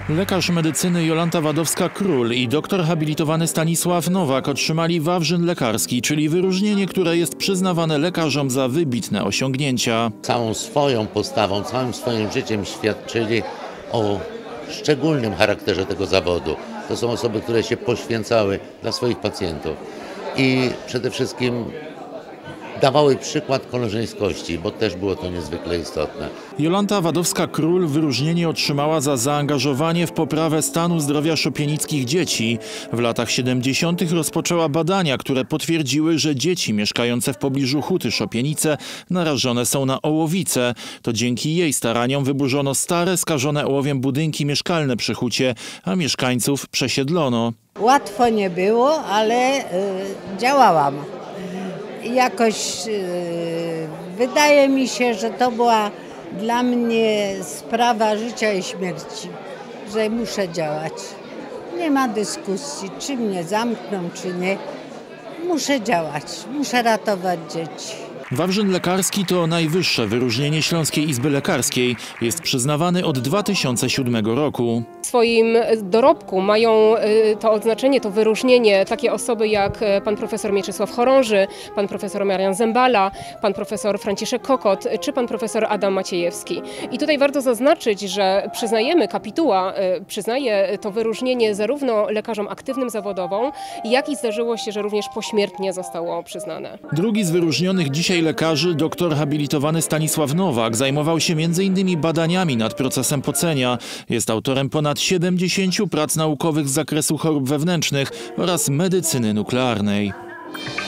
Lekarz medycyny Jolanta Wadowska-Król i doktor habilitowany Stanisław Nowak otrzymali Wawrzyn Lekarski, czyli wyróżnienie, które jest przyznawane lekarzom za wybitne osiągnięcia. Całą swoją postawą, całym swoim życiem świadczyli o szczególnym charakterze tego zawodu. To są osoby, które się poświęcały dla swoich pacjentów i przede wszystkim dawały przykład koleżeńskości, bo też było to niezwykle istotne. Jolanta Wadowska-Król wyróżnienie otrzymała za zaangażowanie w poprawę stanu zdrowia szopienickich dzieci. W latach 70. rozpoczęła badania, które potwierdziły, że dzieci mieszkające w pobliżu Huty Szopienice narażone są na ołowice. To dzięki jej staraniom wyburzono stare, skażone ołowiem budynki mieszkalne przy Hucie, a mieszkańców przesiedlono. Łatwo nie było, ale działałam. Jakoś wydaje mi się, że to była dla mnie sprawa życia i śmierci, że muszę działać. Nie ma dyskusji, czy mnie zamkną, czy nie. Muszę działać, muszę ratować dzieci. Wawrzyn Lekarski to najwyższe wyróżnienie Śląskiej Izby Lekarskiej. Jest przyznawany od 2007 roku. W swoim dorobku mają to odznaczenie, to wyróżnienie takie osoby jak pan profesor Mieczysław Chorąży, pan profesor Marian Zembala, pan profesor Franciszek Kokot czy pan profesor Adam Maciejewski. I tutaj warto zaznaczyć, że przyznajemy, kapituła przyznaje to wyróżnienie zarówno lekarzom aktywnym zawodowo, jak i zdarzyło się, że również pośmiertnie zostało przyznane. Drugi z wyróżnionych dzisiaj lekarzy, doktor habilitowany Stanisław Nowak, zajmował się m.in. badaniami nad procesem pocenia. Jest autorem ponad 70 prac naukowych z zakresu chorób wewnętrznych oraz medycyny nuklearnej.